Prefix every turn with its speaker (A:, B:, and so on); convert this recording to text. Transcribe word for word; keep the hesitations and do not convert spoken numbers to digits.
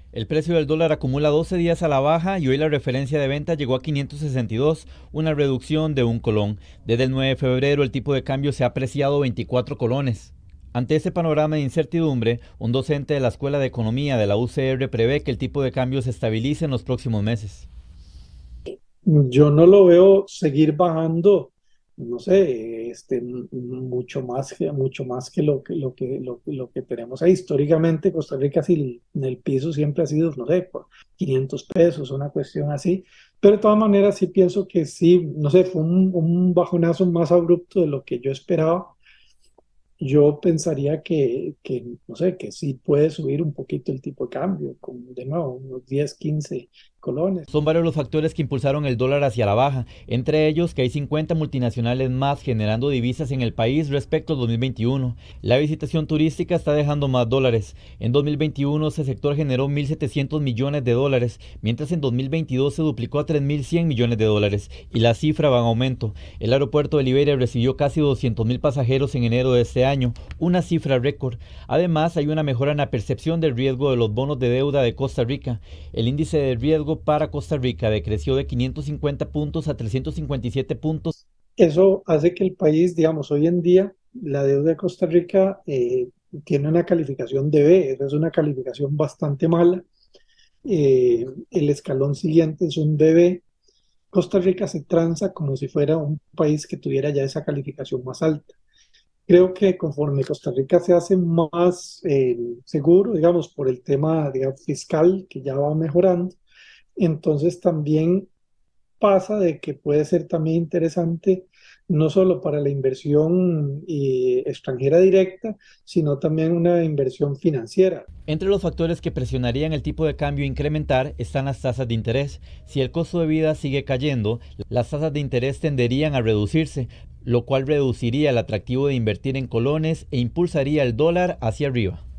A: El precio del dólar acumula doce días a la baja y hoy la referencia de venta llegó a quinientos sesenta y dos, una reducción de un colón. Desde el nueve de febrero el tipo de cambio se ha apreciado veinticuatro colones. Ante ese panorama de incertidumbre, un docente de la Escuela de Economía de la U C R prevé que el tipo de cambio se estabilice en los próximos meses.
B: Yo no lo veo seguir bajando, no sé, este, m- mucho más que, mucho más que lo que, lo que, lo, lo que tenemos ahí. Históricamente, Costa Rica, sí, en el piso siempre ha sido, no sé, por quinientos pesos, una cuestión así. Pero de todas maneras, sí pienso que sí, no sé, fue un, un bajonazo más abrupto de lo que yo esperaba. Yo pensaría que, que, no sé, que sí puede subir un poquito el tipo de cambio, como de nuevo, unos diez quince colones.
A: Son varios los factores que impulsaron el dólar hacia la baja, entre ellos que hay cincuenta multinacionales más generando divisas en el país respecto al dos mil veintiuno. La visitación turística está dejando más dólares. En dos mil veintiuno ese sector generó mil setecientos millones de dólares, mientras en dos mil veintidós se duplicó a tres mil cien millones de dólares, y la cifra va en aumento. El aeropuerto de Liberia recibió casi doscientos mil pasajeros en enero de este año, una cifra récord. Además, hay una mejora en la percepción del riesgo de los bonos de deuda de Costa Rica. El índice de riesgo para Costa Rica decreció de quinientos cincuenta puntos a trescientos cincuenta y siete puntos.
B: Eso hace que el país, digamos, hoy en día, la deuda de Costa Rica eh, tiene una calificación de B, esa es una calificación bastante mala. Eh, el escalón siguiente es un B B. Costa Rica se transa como si fuera un país que tuviera ya esa calificación más alta. Creo que conforme Costa Rica se hace más eh, seguro, digamos, por el tema, digamos, fiscal que ya va mejorando, entonces también pasa de que puede ser también interesante no solo para la inversión eh, extranjera directa, sino también una inversión financiera.
A: Entre los factores que presionarían el tipo de cambio a incrementar están las tasas de interés. Si el costo de vida sigue cayendo, las tasas de interés tenderían a reducirse, lo cual reduciría el atractivo de invertir en colones e impulsaría el dólar hacia arriba.